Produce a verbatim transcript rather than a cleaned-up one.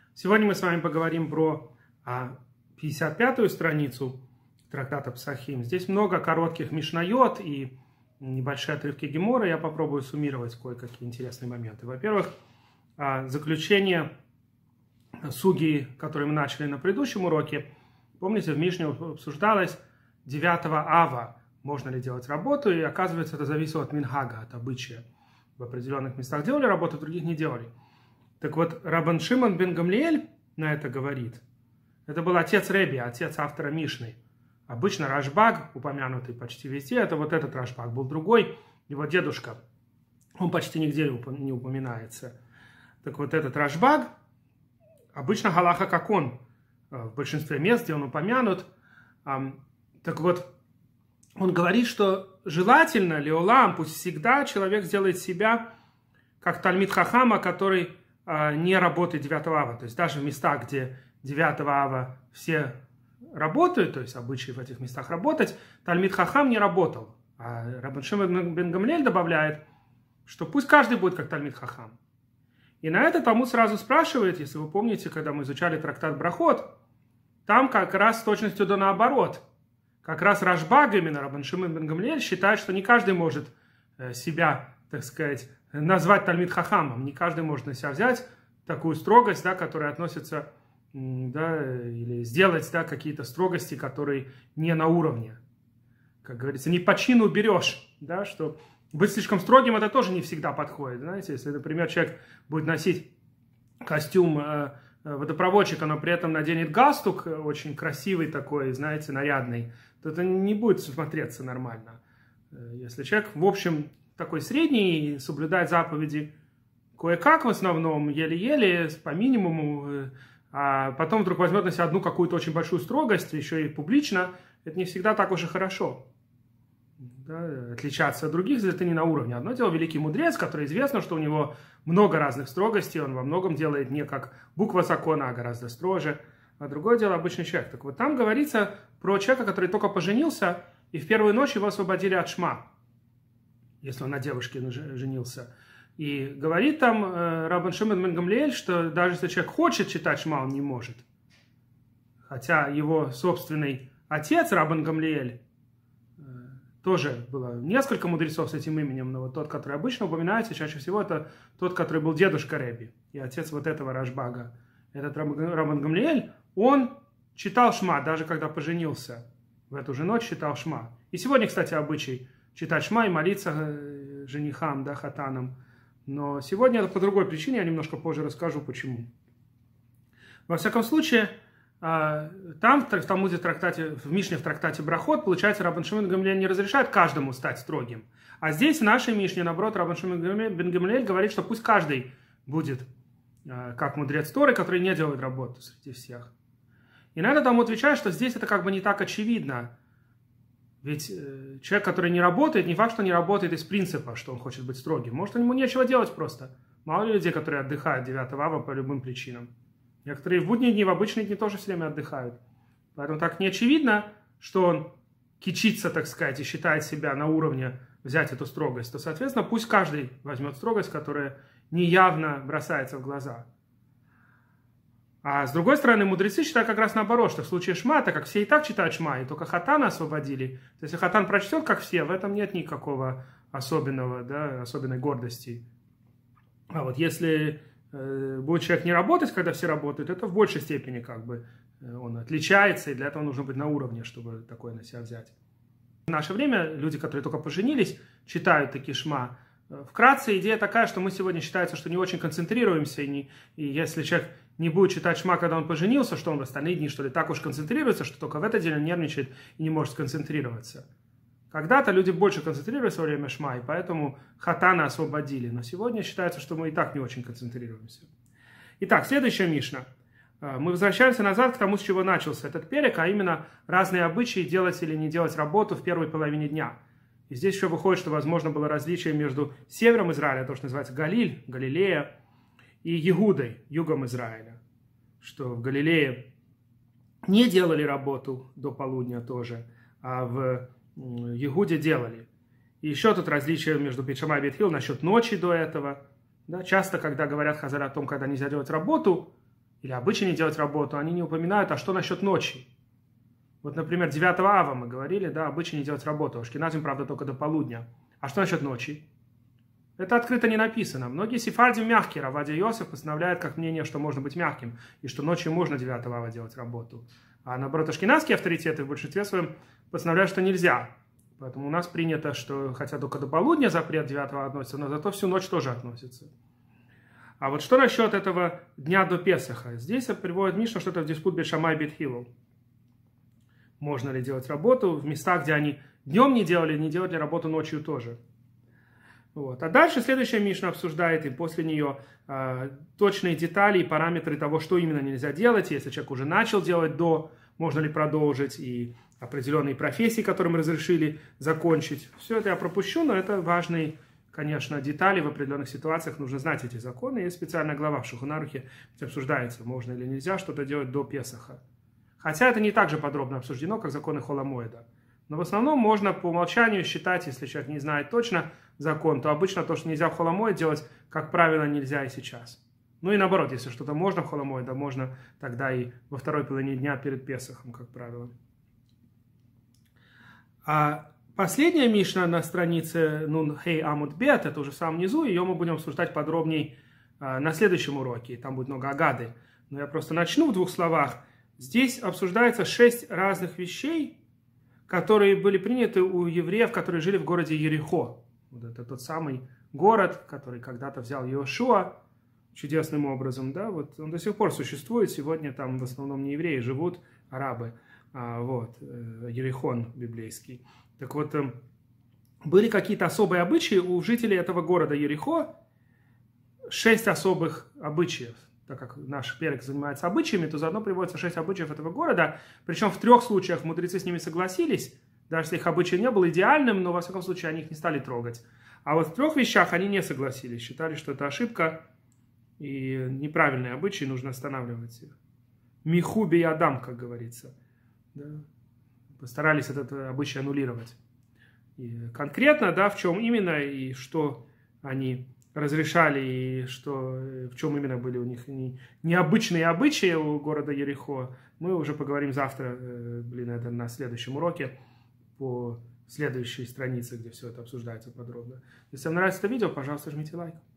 Сегодня мы с вами поговорим про пятьдесят пятую страницу трактата Псахим. Здесь много коротких мишнайот и небольшие отрывки Гемора. Я попробую суммировать кое-какие интересные моменты. Во-первых, заключение суги, которые мы начали на предыдущем уроке. Помните, в Мишне обсуждалось девятого ава, можно ли делать работу, и оказывается, это зависело от минхага, от обычая. В определенных местах делали работу, в других не делали. Так вот, Рабан Шимон бен Гамлиэль на это говорит. Это был отец Реби, отец автора Мишны. Обычно Рашбаг, упомянутый почти везде, это вот этот Рашбаг. Был другой, его дедушка. Он почти нигде не упоминается. Так вот, этот Рашбаг, обычно галаха как он, в большинстве мест, где он упомянут. Так вот, он говорит, что желательно, леолам, пусть всегда человек сделает себя как Талмид Хахама, который не работает девятого ава. То есть даже в местах, где девятого ава все работают, то есть обычаи в этих местах работать, Талмид Хахам не работал. А Рабан Шимон бен Гамлиэль добавляет, что пусть каждый будет как Талмид Хахам. И на это Талмуд сразу спрашивает, если вы помните, когда мы изучали трактат Брахот, там как раз с точностью до наоборот. Как раз Рашбаг, именно Рабан Шимон бен Гамлиэль, считает, что не каждый может себя, так сказать, назвать Талмид Хахамом. Не каждый может на себя взять такую строгость, да, которая относится, да, или сделать, да, какие-то строгости, которые не на уровне. Как говорится, не по чину берешь, да, что быть слишком строгим это тоже не всегда подходит. Знаете, если, например, человек будет носить костюм э, водопроводчика, но при этом наденет галстук очень красивый такой, знаете, нарядный, то это не будет смотреться нормально. Если человек, в общем, такой средний, соблюдает заповеди кое-как в основном, еле-еле, по минимуму, а потом вдруг возьмет на себя одну какую-то очень большую строгость, еще и публично, это не всегда так уж и хорошо. Да, отличаться от других, это не на уровне. Одно дело великий мудрец, который известно, что у него много разных строгостей, он во многом делает не как буква закона, а гораздо строже. А другое дело обычный человек. Так вот там говорится про человека, который только поженился, и в первую ночь его освободили от шма, если он на девушке женился. И говорит там э, Рабан Шимон бен Гамлиэль, что даже если человек хочет читать шма, он не может. Хотя его собственный отец, Рабан Гамлиэль, э, тоже было несколько мудрецов с этим именем, но вот тот, который обычно упоминается, чаще всего это тот, который был дедушка Реби, и отец вот этого Рашбага. Этот Рабан Гамлиэль, он читал шма, даже когда поженился. В эту же ночь читал шма. И сегодня, кстати, обычай читать шма и молиться женихам, да, хатанам. Но сегодня это по другой причине, я немножко позже расскажу, почему. Во всяком случае, там, в Талмуде, в трактате, в Мишне, в трактате Брахот, получается, Рабан Шимон бен Гамлиэль не разрешает каждому стать строгим. А здесь, в нашей Мишне, наоборот, Рабан Шимон бен Гамлиэль говорит, что пусть каждый будет как мудрец Торы, который не делает работу среди всех. И на это Талмуд отвечает, что здесь это как бы не так очевидно. Ведь э, человек, который не работает, не факт, что не работает из принципа, что он хочет быть строгим. Может, ему нечего делать просто. Мало ли людей, которые отдыхают девятого ава по любым причинам. Некоторые в будние дни, в обычные дни тоже все время отдыхают. Поэтому так не очевидно, что он кичится, так сказать, и считает себя на уровне взять эту строгость. То, соответственно, пусть каждый возьмет строгость, которая неявно бросается в глаза. А с другой стороны, мудрецы считают как раз наоборот, что в случае шма, так как все и так читают шма, и только хатана освободили, то если хатан прочтет, как все, в этом нет никакого особенного, да, особенной гордости. А вот если э, будет человек не работать, когда все работают, это в большей степени как бы э, он отличается, и для этого нужно быть на уровне, чтобы такое на себя взять. В наше время люди, которые только поженились, читают такие шма. Вкратце идея такая, что мы сегодня считается, что не очень концентрируемся, и, не, и если человек не будет читать шма, когда он поженился, что он в остальные дни, что ли, так уж концентрируется, что только в этот день он нервничает и не может сконцентрироваться. Когда-то люди больше концентрируются во время шма, и поэтому хатана освободили. Но сегодня считается, что мы и так не очень концентрируемся. Итак, следующая Мишна. Мы возвращаемся назад к тому, с чего начался этот перек, а именно разные обычаи делать или не делать работу в первой половине дня. И здесь еще выходит, что возможно было различие между севером Израиля, то, что называется Галиль, Галилея, и Егудой, югом Израиля. Что в Галилее не делали работу до полудня тоже, а в Егуде делали. И еще тут различие между Бейт Шамай и Бейт Хилл насчет ночи до этого. Да, часто, когда говорят хазары о том, когда нельзя делать работу, или обычай не делать работу, они не упоминают, а что насчет ночи. Вот, например, девятого ава мы говорили, да, обычай не делать работу. Ашкеназим, правда, только до полудня. А что насчет ночи? Это открыто не написано. Многие сефардим мягкие. Рав Овадия Йосеф постановляет как мнение, что можно быть мягким, и что ночью можно девятого ава делать работу. А наоборот, ашкеназские авторитеты в большинстве своем постановляют, что нельзя. Поэтому у нас принято, что хотя только до полудня запрет девятого относится, но зато всю ночь тоже относится. А вот что насчет этого дня до Песаха? Здесь приводит Мишна что-то в диспут Бет Шамай Бет Хиллел. Можно ли делать работу в местах, где они днем не делали, не делали работу ночью тоже. Вот. А дальше следующая Мишна обсуждает, и после нее э, точные детали и параметры того, что именно нельзя делать. Если человек уже начал делать до, можно ли продолжить, и определенные профессии, которым разрешили закончить. Все это я пропущу, но это важные, конечно, детали в определенных ситуациях. Нужно знать эти законы. Есть специальная глава в Шулхан Арухе, где обсуждается, можно или нельзя что-то делать до Песаха. Хотя это не так же подробно обсуждено, как законы Хол ха-Моэда. Но в основном можно по умолчанию считать, если человек не знает точно закон, то обычно то, что нельзя в Хол ха-Моэд делать, как правило, нельзя и сейчас. Ну и наоборот, если что-то можно в Хол ха-Моэд, можно тогда и во второй половине дня перед Песахом, как правило. А последняя Мишна на странице Нун Хей Амуд Бет, это уже в самом низу, ее мы будем обсуждать подробнее на следующем уроке, там будет много агады. Но я просто начну в двух словах. Здесь обсуждается шесть разных вещей, которые были приняты у евреев, которые жили в городе Ерихо. Вот это тот самый город, который когда-то взял Йошуа чудесным образом. Да? Вот он до сих пор существует. Сегодня там в основном не евреи живут, арабы. А, вот, Ерихон библейский. Так вот, были какие-то особые обычаи у жителей этого города Ерихо. Шесть особых обычаев. Так как наш перек занимается обычаями, то заодно приводится шесть обычаев этого города. Причем в трех случаях мудрецы с ними согласились, даже если их обычай не был идеальным, но во всяком случае они их не стали трогать. А вот в трех вещах они не согласились, считали, что это ошибка и неправильные обычаи, нужно останавливать их. Михуби и Адам, как говорится. Да? Постарались этот обычай аннулировать. И конкретно, да, в чем именно и что они разрешали, и что, в чем именно были у них не, необычные обычаи у города Ерихо, мы уже поговорим завтра, блин, это на следующем уроке, по следующей странице, где все это обсуждается подробно. Если вам нравится это видео, пожалуйста, жмите лайк.